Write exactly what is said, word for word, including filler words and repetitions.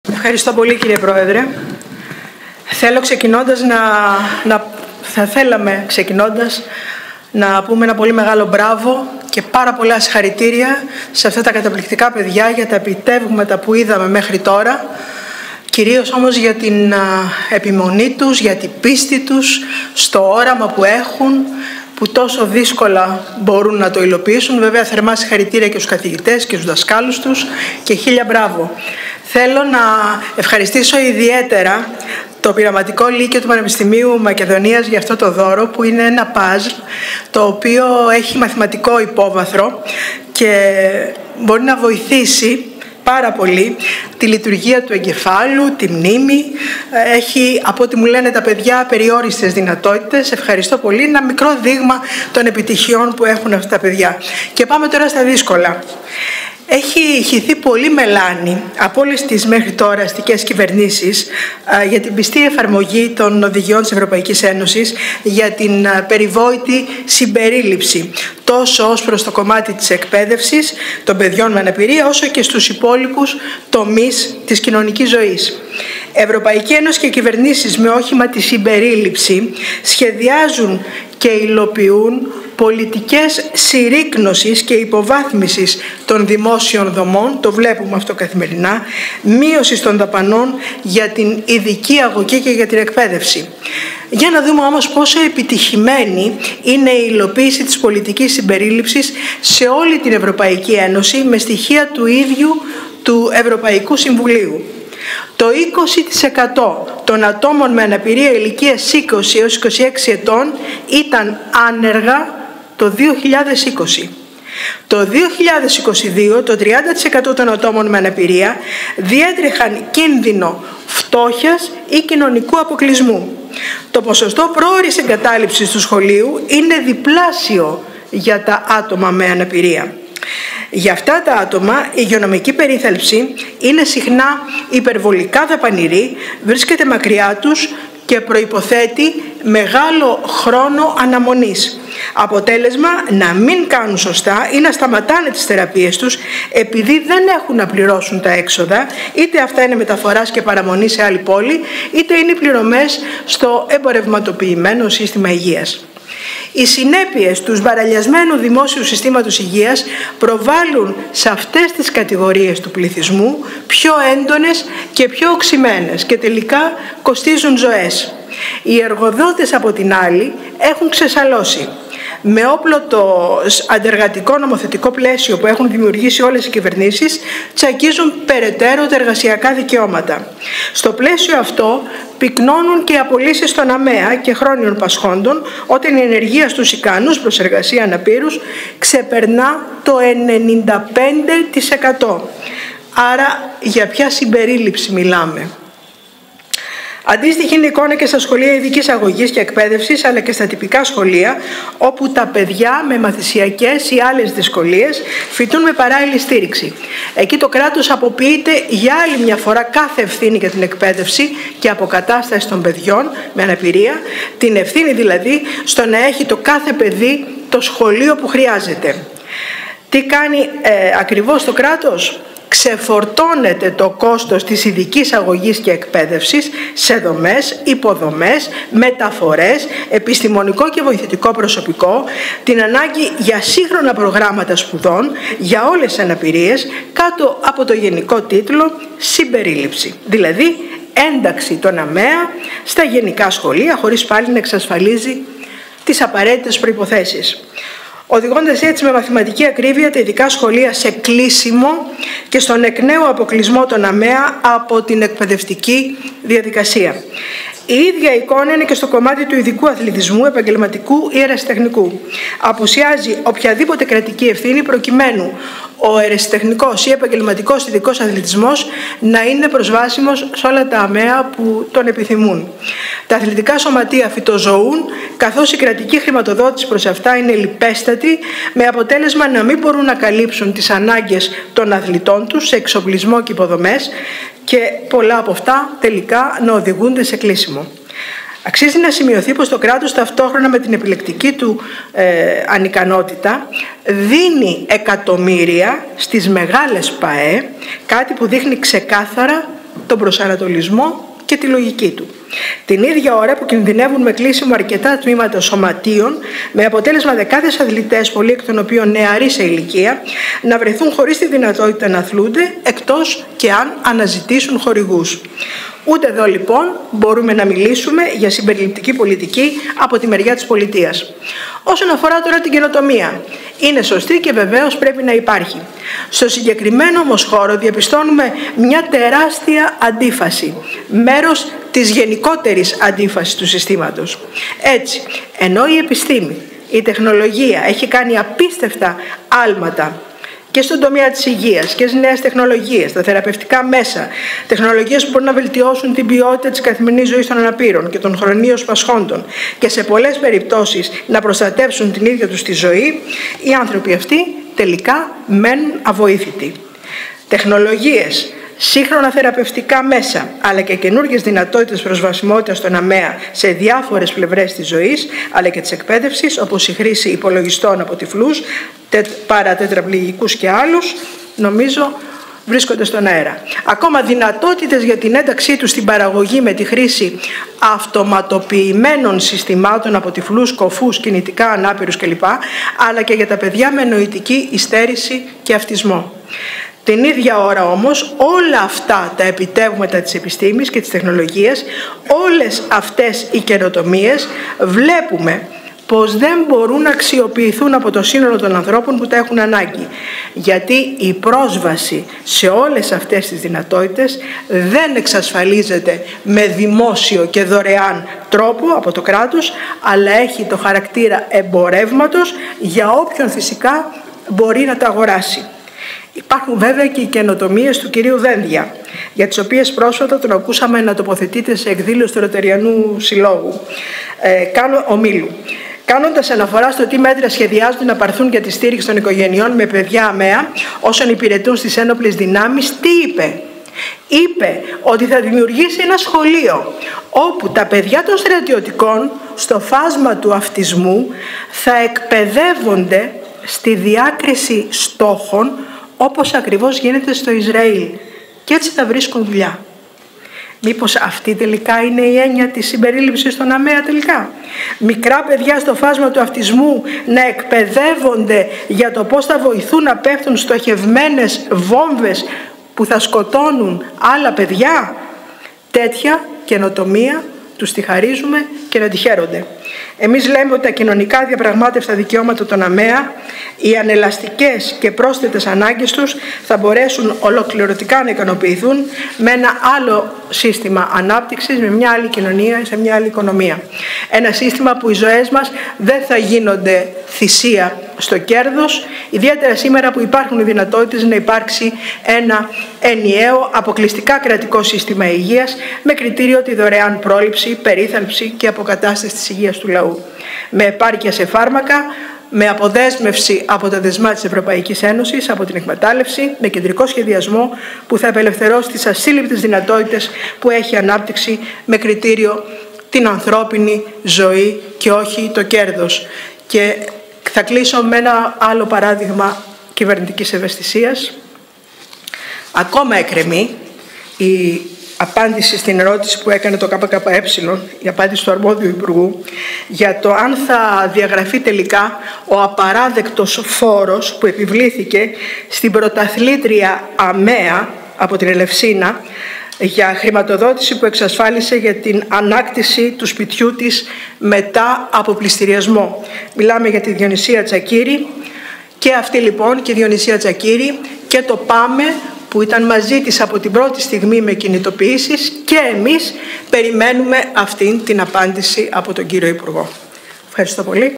Ευχαριστώ πολύ, κύριε Πρόεδρε. Θέλω ξεκινώντας να, να θα θέλαμε ξεκινώντας να πούμε ένα πολύ μεγάλο μπράβο και πάρα πολλά συγχαρητήρια σε αυτά τα καταπληκτικά παιδιά για τα επιτεύγματα που είδαμε μέχρι τώρα, κυρίως όμως για την επιμονή τους, για την πίστη τους στο όραμα που έχουν, που τόσο δύσκολα μπορούν να το υλοποιήσουν. Βέβαια, θερμά συγχαρητήρια και στους καθηγητές και στους δασκάλους τους και χίλια μπράβο. Θέλω να ευχαριστήσω ιδιαίτερα το Πειραματικό Λύκειο του Πανεπιστημίου Μακεδονίας για αυτό το δώρο, που είναι ένα παζλ το οποίο έχει μαθηματικό υπόβαθρο και μπορεί να βοηθήσει πάρα πολύ τη λειτουργία του εγκεφάλου, τη μνήμη. Έχει, από ό,τι μου λένε τα παιδιά, περιόριστες δυνατότητες. Ευχαριστώ πολύ. Ένα μικρό δείγμα των επιτυχιών που έχουν αυτά τα παιδιά. Και πάμε τώρα στα δύσκολα. Έχει χυθεί πολύ μελάνη από όλες τις μέχρι τώρα αστικές κυβερνήσεις για την πιστή εφαρμογή των οδηγιών της Ευρωπαϊκής Ένωσης για την περιβόητη συμπερίληψη, τόσο ως προς το κομμάτι της εκπαίδευσης των παιδιών με αναπηρία, όσο και στους υπόλοιπους τομείς της κοινωνικής ζωής. Ευρωπαϊκή Ένωση και κυβερνήσεις με όχημα τη συμπερίληψη σχεδιάζουν και υλοποιούν πολιτικές συρρίκνωσης και υποβάθμισης των δημόσιων δομών, το βλέπουμε αυτό καθημερινά, μείωση των δαπανών για την ειδική αγωγή και για την εκπαίδευση. Για να δούμε όμως πόσο επιτυχημένη είναι η υλοποίηση της πολιτικής συμπερίληψης σε όλη την Ευρωπαϊκή Ένωση με στοιχεία του ίδιου του Ευρωπαϊκού Συμβουλίου. Το είκοσι τοις εκατό των ατόμων με αναπηρία ηλικίας είκοσι έως είκοσι έξι ετών ήταν άνεργα το δύο χιλιάδες είκοσι. Το δύο χιλιάδες είκοσι δύο το τριάντα τοις εκατό των ατόμων με αναπηρία διέτρεχαν κίνδυνο φτώχειας ή κοινωνικού αποκλεισμού. Το ποσοστό πρόωρης εγκατάλειψης του σχολείου είναι διπλάσιο για τα άτομα με αναπηρία. Για αυτά τα άτομα η υγειονομική περίθαλψη είναι συχνά υπερβολικά δαπανηρή, βρίσκεται μακριά τους και προϋποθέτει μεγάλο χρόνο αναμονής. Αποτέλεσμα, να μην κάνουν σωστά ή να σταματάνε τις θεραπείες τους επειδή δεν έχουν να πληρώσουν τα έξοδα, είτε αυτά είναι μεταφοράς και παραμονή σε άλλη πόλη, είτε είναι πληρωμές στο εμπορευματοποιημένο σύστημα υγείας. Οι συνέπειες του σμπαραλιασμένου δημόσιου συστήματος υγείας προβάλλουν σε αυτές τις κατηγορίες του πληθυσμού πιο έντονες και πιο οξυμένες και τελικά κοστίζουν ζωές. Οι εργοδότες από την άλλη έχουν ξεσαλώσει. Με όπλο το αντεργατικό νομοθετικό πλαίσιο που έχουν δημιουργήσει όλες οι κυβερνήσεις, τσακίζουν περαιτέρω τα εργασιακά δικαιώματα. Στο πλαίσιο αυτό πυκνώνουν και οι απολύσεις των ΑΜΕΑ και χρόνιων πασχόντων, όταν η ενεργεία στους ικανούς προς εργασία αναπήρους ξεπερνά το ενενήντα πέντε τοις εκατό. Άρα για ποια συμπερίληψη μιλάμε? Αντίστοιχη είναι η εικόνα και στα σχολεία ειδικής αγωγής και εκπαίδευσης, αλλά και στα τυπικά σχολεία, όπου τα παιδιά με μαθησιακές ή άλλες δυσκολίες φοιτούν με παράλληλη στήριξη. Εκεί το κράτος αποποιείται για άλλη μια φορά κάθε ευθύνη για την εκπαίδευση και αποκατάσταση των παιδιών με αναπηρία, την ευθύνη δηλαδή στο να έχει το κάθε παιδί το σχολείο που χρειάζεται. Τι κάνει ε, ακριβώς το κράτος? Ξεφορτώνεται το κόστος της ειδικής αγωγής και εκπαίδευσης σε δομές, υποδομές, μεταφορές, επιστημονικό και βοηθητικό προσωπικό, την ανάγκη για σύγχρονα προγράμματα σπουδών για όλες τις αναπηρίες κάτω από το γενικό τίτλο συμπερίληψη, δηλαδή ένταξη των ΑΜΕΑ στα γενικά σχολεία χωρίς πάλι να εξασφαλίζει τις απαραίτητες προϋποθέσεις, οδηγώντας έτσι με μαθηματική ακρίβεια τα ειδικά σχολεία σε κλείσιμο και στον εκ νέου αποκλεισμό των ΑΜΕΑ από την εκπαιδευτική διαδικασία. Η ίδια εικόνα είναι και στο κομμάτι του ειδικού αθλητισμού, επαγγελματικού ή ερασιτεχνικού. Απουσιάζει οποιαδήποτε κρατική ευθύνη προκειμένου ο ερασιτεχνικός ή επαγγελματικός ειδικός αθλητισμός να είναι προσβάσιμος σε όλα τα ΑΜΕΑ που τον επιθυμούν. Τα αθλητικά σωματεία φυτοζωούν, καθώς η κρατική χρηματοδότηση προς αυτά είναι λιπέστατη, με αποτέλεσμα να μην μπορούν να καλύψουν τις ανάγκες των αθλητών τους σε εξοπλισμό και υποδομές και πολλά από αυτά τελικά να οδηγούνται σε κλείσιμο. Αξίζει να σημειωθεί πως το κράτος ταυτόχρονα με την επιλεκτική του ε, ανικανότητα δίνει εκατομμύρια στις μεγάλες ΠΑΕ, κάτι που δείχνει ξεκάθαρα τον προσανατολισμό και τη λογική του. Την ίδια ώρα που κινδυνεύουν με κλείσιμο αρκετά τμήματα σωματείων, με αποτέλεσμα δεκάδες αθλητές, πολλοί εκ των οποίων νεαροί σε ηλικία, να βρεθούν χωρίς τη δυνατότητα να αθλούνται, εκτός και αν αναζητήσουν χορηγούς. Ούτε εδώ λοιπόν μπορούμε να μιλήσουμε για συμπεριληπτική πολιτική από τη μεριά της πολιτείας. Όσον αφορά τώρα την καινοτομία, είναι σωστή και βεβαίως πρέπει να υπάρχει. Στο συγκεκριμένο όμως χώρο διαπιστώνουμε μια τεράστια αντίφαση, μέρος της γενικότερης αντίφασης του συστήματος. Έτσι, ενώ η επιστήμη, η τεχνολογία έχει κάνει απίστευτα άλματα και στον τομέα της υγείας και στις νέες τεχνολογίες, τα θεραπευτικά μέσα, τεχνολογίες που μπορούν να βελτιώσουν την ποιότητα της καθημερινής ζωής των αναπήρων και των χρονίως πασχόντων και σε πολλές περιπτώσεις να προστατεύσουν την ίδια τους τη ζωή, οι άνθρωποι αυτοί τελικά μένουν αβοήθητοι. Τεχνολογίες, σύγχρονα θεραπευτικά μέσα, αλλά και καινούργιες δυνατότητες προσβασιμότητας στον ΑΜΕΑ σε διάφορες πλευρές της ζωής, αλλά και της εκπαίδευσης, όπως η χρήση υπολογιστών από τυφλούς, παρατετραπληγικούς και άλλους, νομίζω βρίσκονται στον αέρα. Ακόμα δυνατότητες για την ένταξή τους στην παραγωγή με τη χρήση αυτοματοποιημένων συστημάτων από τυφλούς, κοφούς, κινητικά ανάπηρους κλπ, αλλά και για τα παιδιά με νοητική υστέρηση και αυτισμό. Την ίδια ώρα όμως όλα αυτά τα επιτεύγματα της επιστήμης και της τεχνολογίας, όλες αυτές οι καινοτομίες βλέπουμε πως δεν μπορούν να αξιοποιηθούν από το σύνολο των ανθρώπων που τα έχουν ανάγκη. Γιατί η πρόσβαση σε όλες αυτές τις δυνατότητες δεν εξασφαλίζεται με δημόσιο και δωρεάν τρόπο από το κράτος, αλλά έχει το χαρακτήρα εμπορεύματος για όποιον φυσικά μπορεί να τα αγοράσει. Υπάρχουν βέβαια και οι καινοτομίες του κυρίου Δένδια, για τις οποίες πρόσφατα τον ακούσαμε να τοποθετείται σε εκδήλωση του Ροτεριανού Συλλόγου ε, κάνω, ομίλου. Κάνοντας αναφορά στο τι μέτρα σχεδιάζονται να πάρθουν για τη στήριξη των οικογενειών με παιδιά ΑΜΕΑ όσων υπηρετούν στις ένοπλες δυνάμεις, τι είπε? Είπε ότι θα δημιουργήσει ένα σχολείο όπου τα παιδιά των στρατιωτικών στο φάσμα του αυτισμού θα εκπαιδεύονται στη διάκριση στόχων, όπως ακριβώς γίνεται στο Ισραήλ, και έτσι θα βρίσκουν δουλειά. Μήπως αυτή τελικά είναι η έννοια της συμπερίληψης στον ΑΜΕΑ τελικά? Μικρά παιδιά στο φάσμα του αυτισμού να εκπαιδεύονται για το πώς θα βοηθούν να πέφτουν στοχευμένες βόμβες που θα σκοτώνουν άλλα παιδιά? Τέτοια καινοτομία τους τη χαρίζουμε και να τη χαίρονται. Εμείς λέμε ότι τα κοινωνικά διαπραγμάτευτα δικαιώματα των ΑΜΕΑ, οι ανελαστικές και πρόσθετες ανάγκες τους θα μπορέσουν ολοκληρωτικά να ικανοποιηθούν με ένα άλλο σύστημα ανάπτυξης, με μια άλλη κοινωνία, σε μια άλλη οικονομία. Ένα σύστημα που οι ζωές μας δεν θα γίνονται θυσία στο κέρδος, ιδιαίτερα σήμερα που υπάρχουν οι δυνατότητες να υπάρξει ένα ενιαίο αποκλειστικά κρατικό σύστημα υγείας με κριτήριο τη δωρεάν πρόληψη, περίθαλψη και αποκατάσταση της υγείας του λαού. Με επάρκεια σε φάρμακα, με αποδέσμευση από τα δεσμά της Ευρωπαϊκής Ένωσης, από την εκμετάλλευση, με κεντρικό σχεδιασμό που θα απελευθερώσει τις ασύλληπτες δυνατότητες που έχει ανάπτυξη με κριτήριο την ανθρώπινη ζωή και όχι το κέρδος. Και θα κλείσω με ένα άλλο παράδειγμα κυβερνητικής ευαισθησίας. Ακόμα εκκρεμεί η απάντηση στην ερώτηση που έκανε το ΚΚΕ, η απάντηση του αρμόδιου Υπουργού, για το αν θα διαγραφεί τελικά ο απαράδεκτος φόρος που επιβλήθηκε στην πρωταθλήτρια ΑΜΕΑ από την Ελευσίνα για χρηματοδότηση που εξασφάλισε για την ανάκτηση του σπιτιού της μετά από πληστηριασμό. Μιλάμε για τη Διονυσία Τσακύρη και αυτή λοιπόν και η Διονυσία Τσακύρη και το ΠΑΜΕ που ήταν μαζί της από την πρώτη στιγμή με κινητοποιήσεις, και εμείς περιμένουμε αυτήν την απάντηση από τον κύριο Υπουργό. Ευχαριστώ πολύ.